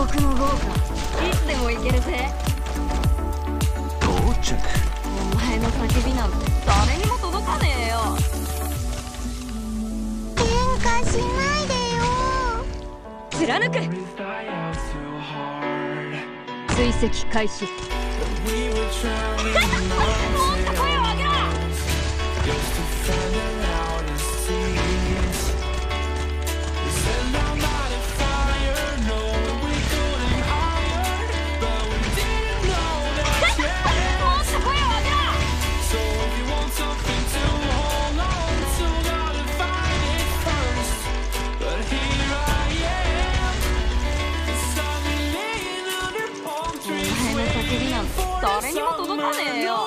獄の豪華、いつでも行けるぜ。 到着。 お前の叫びなんて誰にも届かねえよ。 喧嘩しないでよ。 貫く。追跡開始。もっと声を上げろ。誰にも届かねえよ。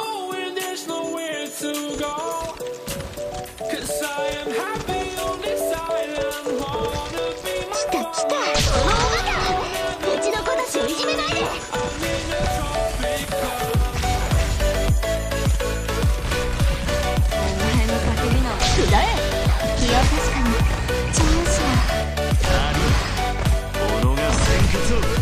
来た来た、そのおバカ、うちの子たちをいじめないで。 お前の叫びなんてくだえ。気を確かにチャンス何己が先決を。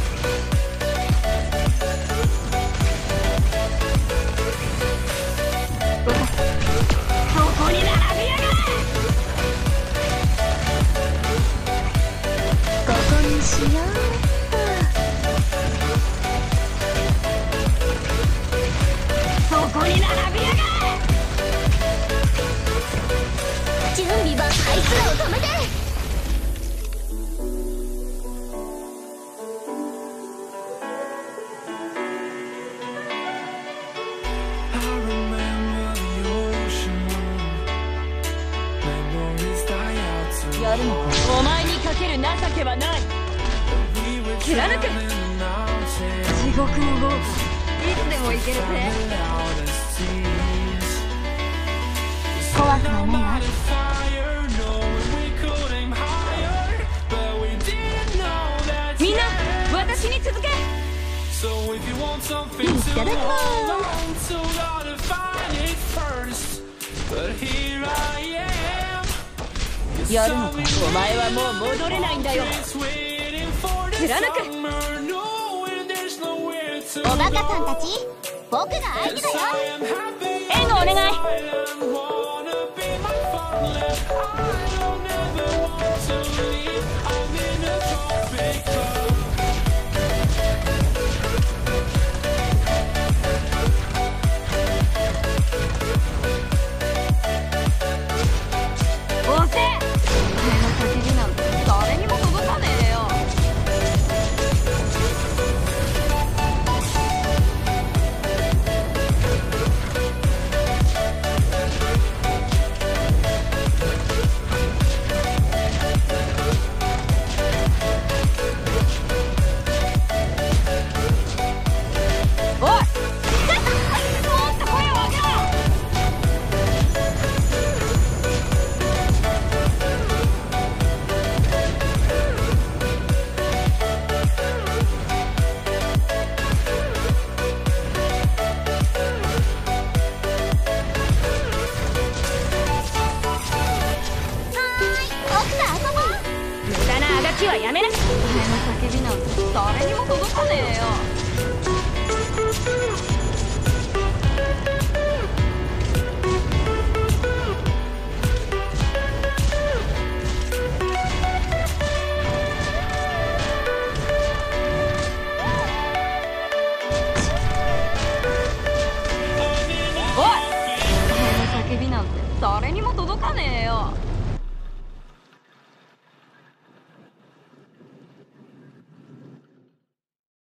しよう。 そこに並びやがれ。 準備はあいつらを止めて。 やるのか。お前にかける情けはない。貫く。地獄の豪華、いつでも行けるぜ。 怖くはないわ。 みんな私に続け。 いただきます。 やるのか。お前はもう戻れないんだよ。貫く。 おバカさんたち、僕が相手だよ。 援護お願い。押せ。お前の叫びなんて誰にも届かねえよ。気はやめな。お前の叫びなんて誰にも届かねえよ。おい、お前の叫びなんて誰にも届かねえよ。